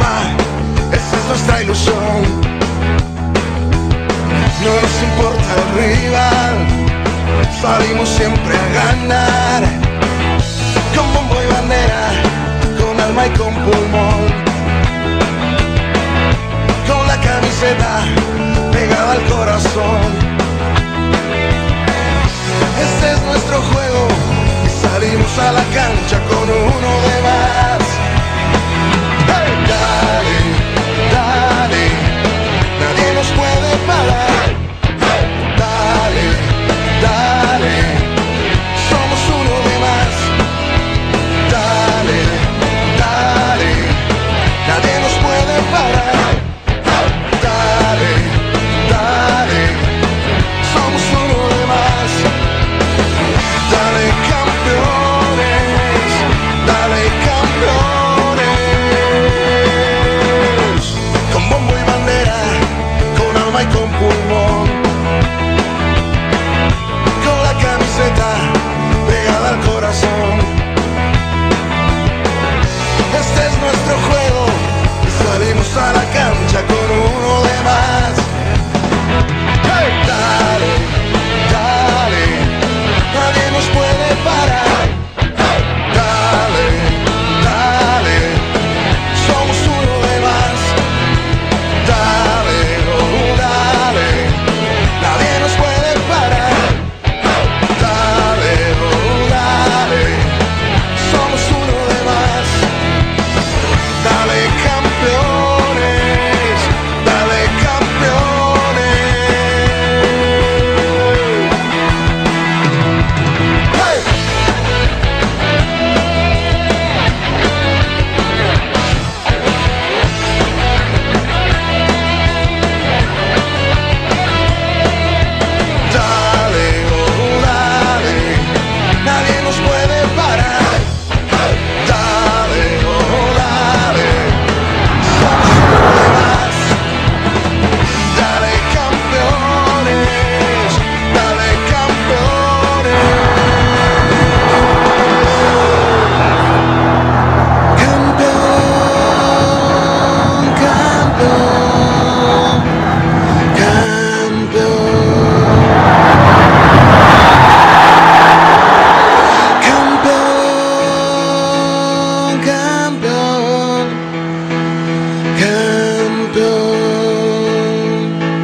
esa es nuestra ilusión. No nos importa el rival, salimos siempre a ganar. Con bombo y bandera, con alma y con pulmón, con la camiseta pegada al corazón. Este es nuestro juego y salimos a la cancha con uno de más. Hey, dale, dale, nadie nos puede parar. Hey, dale, dale, somos uno de más. Dale, dale, nadie nos puede parar. Dale, dale, somos uno de más. Dale campeones, dale campeones. Con bombo y bandera, con alma y con pulmón, con la camiseta pegada al corazón. Este es nuestro juego y salimos a la cancha con uno de más. Hey, dale, dale, nadie nos puede parar. Hey, dale, dale, somos uno de más. Dale, oh, dale, nadie nos puede parar. Hey, dale, oh, dale, somos uno de más. Dale campeones, dale campeones. Hey. Dale, oh, dale, nadie nos puede parar. Hey. Dale, oh, dale, somos uno de más. Dale campeones, dale campeones. Campeón, campeón, campeón, campeón, campeón.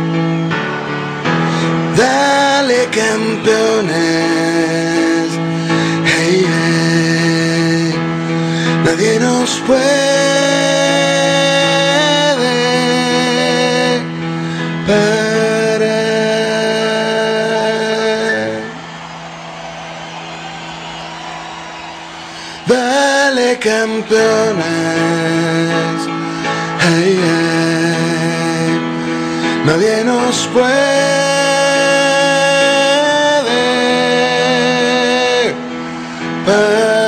Dale campeones, hey, hey. Nadie nos puede parar. Dale campeones, hey, hey. Nadie nos puede parar.